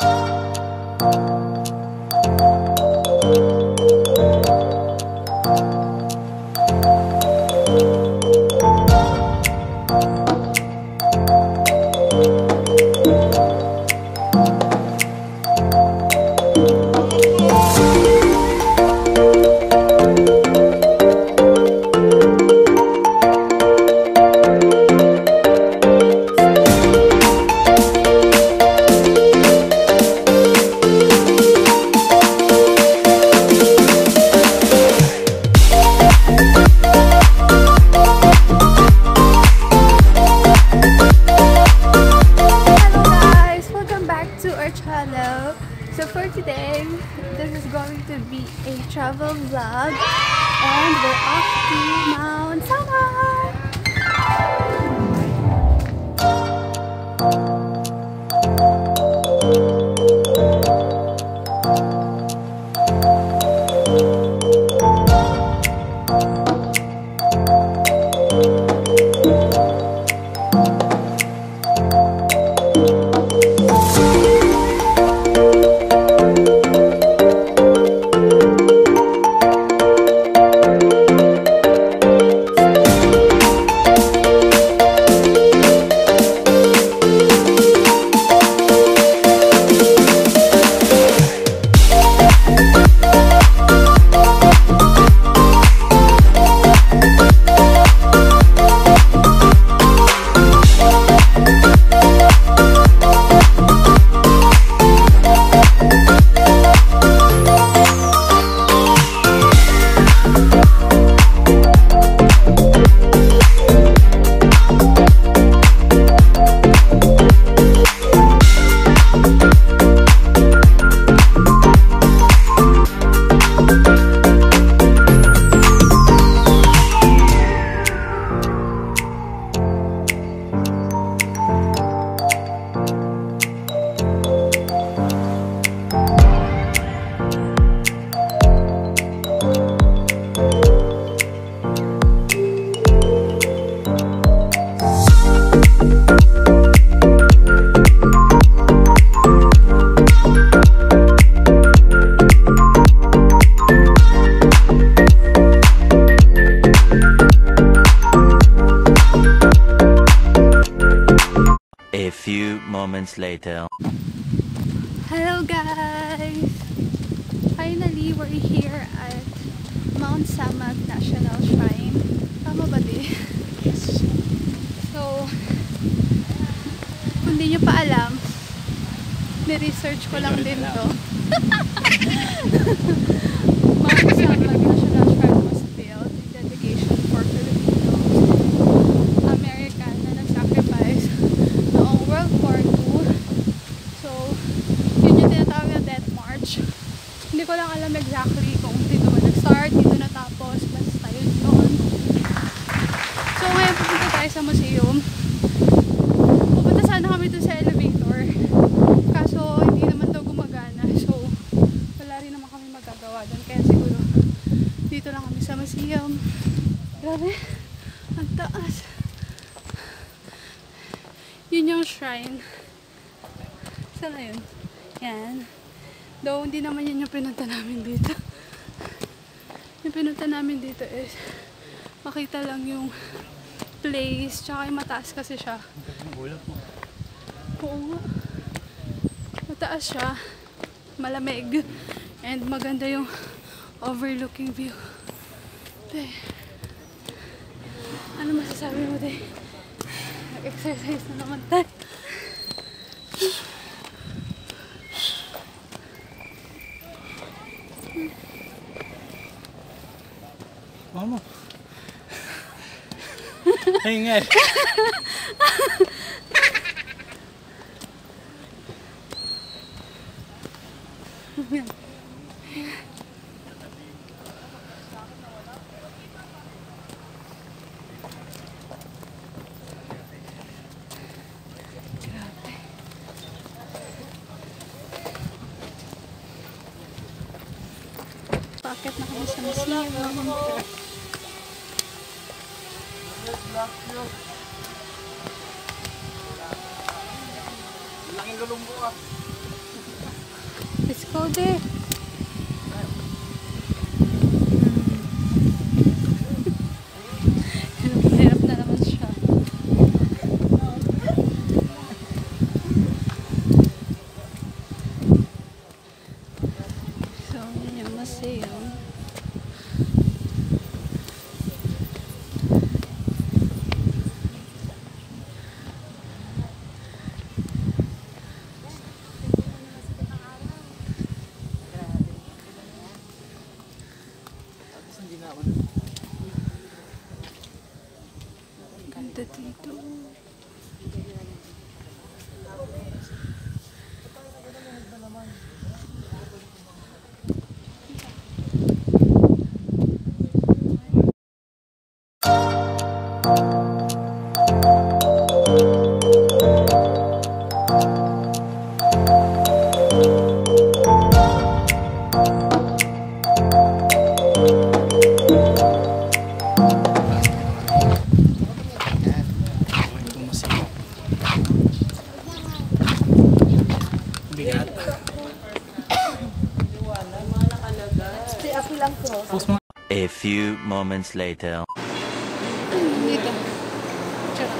So for today, this is going to be a travel vlog and we're off to Mount Samat! A few moments later. Hello guys! Finally, we're here at Mount Samat National Shrine. Tama ba di? Yes. So, kung di nyo pa alam, ni-research ko lang din to. Mount Samat National Shrine was built in dedication for Filipinos American na nag-sacrifice noong World War II. So, yun yung tinatawag na Death March. Hindi ko lang alam exactly kung dito ba nag-start, dito natapos, basta yun doon. So, ngayon pupunta tayo sa museum. Pupunta sana kami doon sa elevator. Kaso, hindi naman daw gumagana. So, wala rin naman kami magagawa doon. Kaya siguro, dito lang kami sa museum. Grabe, ang taas. Yun yung shrine. Saan na yun? Yan. Though, hindi naman yun yung pinunta namin dito. Yung pinunta namin dito is makita lang yung place. Tsaka yung mataas kasi siya. Oo nga. Mataas siya. Malamig. And maganda yung overlooking view. Te. Ano masasabi mo, te? Nag-exercise na naman tayo. Mama. Ingay. Paakit na kami sa museum. Laking gulong ko ah. Cody! Hirap na naman siya. So, yun yung masaya. Ganda dito. Bigat. A few moments later. Dito. Tsaka.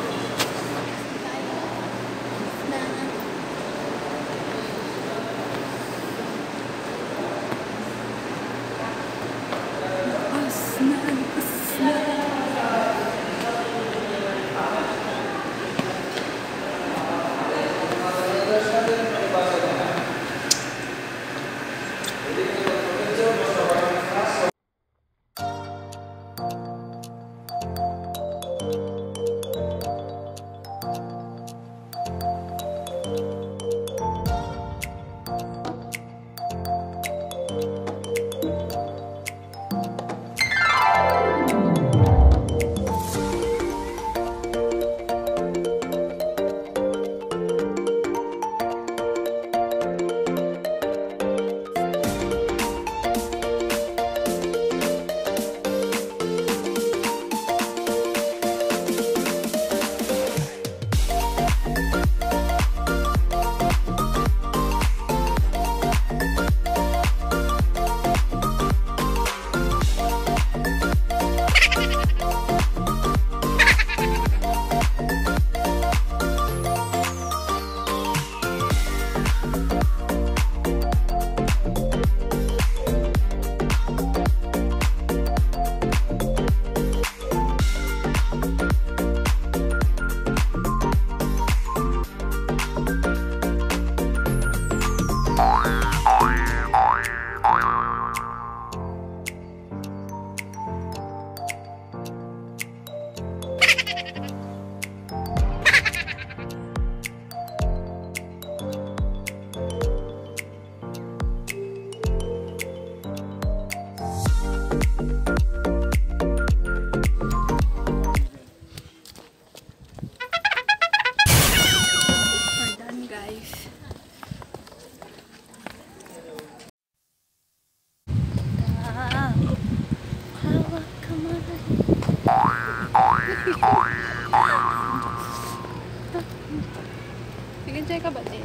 Nagenjoy ka ba, te?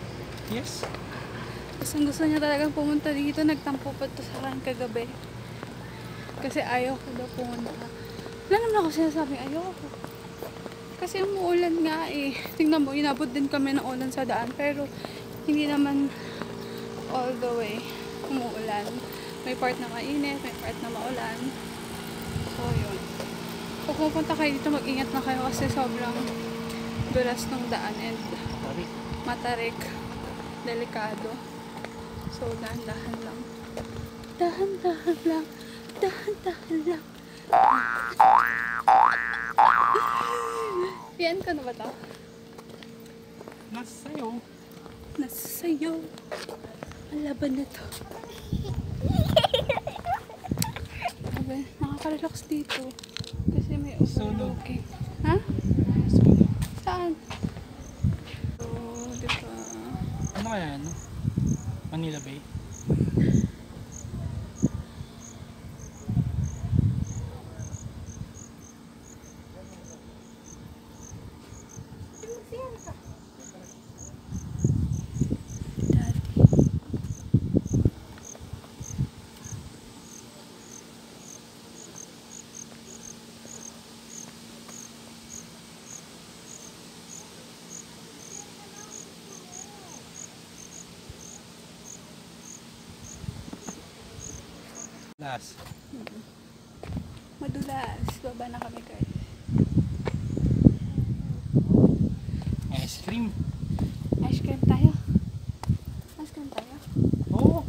Yes. Gusto niya talagang pumunta dito. Nagtampo pa to sa akin kagabi. Kasi ayaw ko daw pumunta. Wala naman ako sinasabing ayaw ko. Kasi umuulan nga eh. Tingnan mo, inabot din kami ng ulan sa daan. Pero hindi naman all the way umuulan. May part na mainit, may part na maulan. So yun. Kung pupunta kayo dito, mag-ingat na kayo kasi sobrang dulas ng daan and matarik, delikado. So dahan-dahan lang. Dahan-dahan lang. Dahan-dahan lang. Yan ka na ba ito? Nasa sayo. Nasa sayo. Ang laban na to. Nakaka-relax dito. Kasi may overlooking. Ha? Solo. Saan? So, diba? Ano kaya ano? Manila Bay? Last. Madulas. Baba na kami guys. Ice cream. Ice cream tayo. Ice cream tayo. Oh.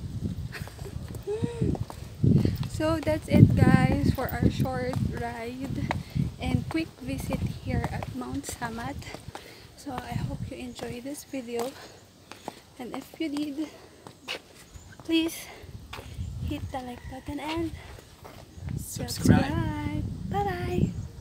So that's it guys for our short ride and quick visit here at Mount Samat. So I hope you enjoy this video, and if you did, please hit the like button and subscribe. Bye bye.